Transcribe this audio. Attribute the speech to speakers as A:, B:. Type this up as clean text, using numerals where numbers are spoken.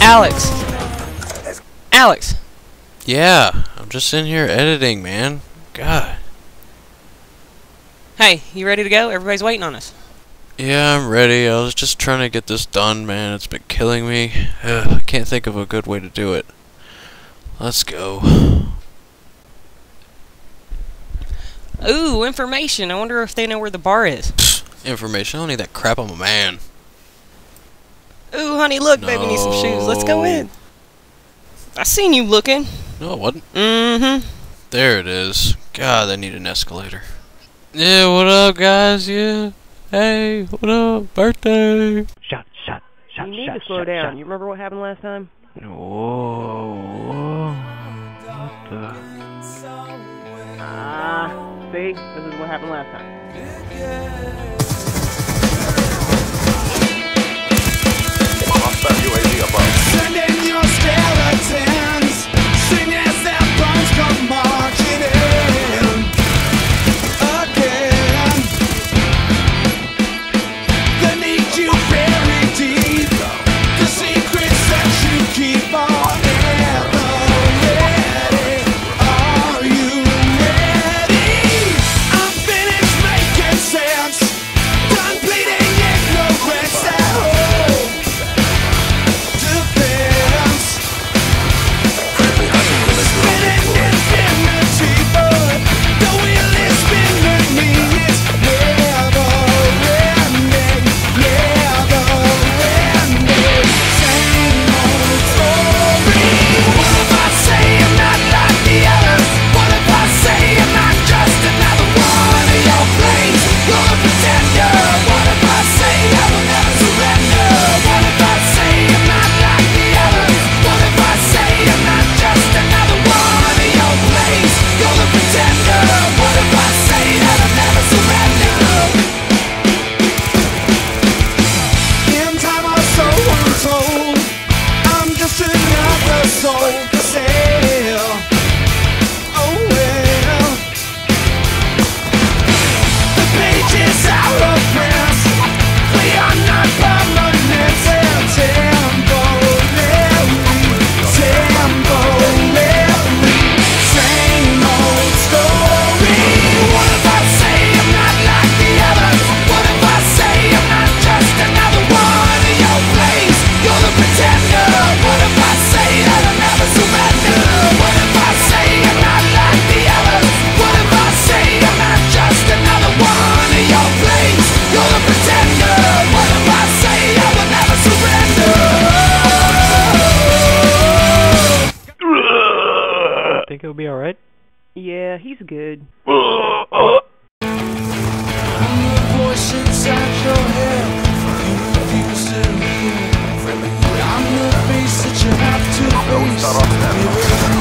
A: Alex. Alex.
B: Yeah, I'm just in here editing, man. God.
A: Hey, you ready to go? Everybody's waiting on us.
B: Yeah, I'm ready. I was just trying to get this done, man. It's been killing me. I can't think of a good way to do it. Let's go.
A: Ooh, information. I wonder if they know where the bar is.
B: Information. I don't need that crap. I'm a man.
A: Ooh, honey, look, baby needs some shoes. Let's go in. I seen you looking.
B: No, it wasn't.
A: Mm-hmm.
B: There it is. God, I need an escalator. Yeah, what up, guys? Yeah. Hey, what up? Birthday.
C: Shut.
A: You need to slow down. You remember what happened last time?
B: Whoa. What the?
A: See? This is what happened last time.
D: Hostile UAV above.
E: Send in your skeletons, sing as their bones come marching in again. They need you buried deep, the secrets that you keep are ever ready. Are you ready? I'm finished making sense, done bleeding ignorance at home.
C: Think it'll be alright?
A: Yeah, he's good.
E: I'm the voice inside your head, you refuse to hear. I'm the face that you have to face.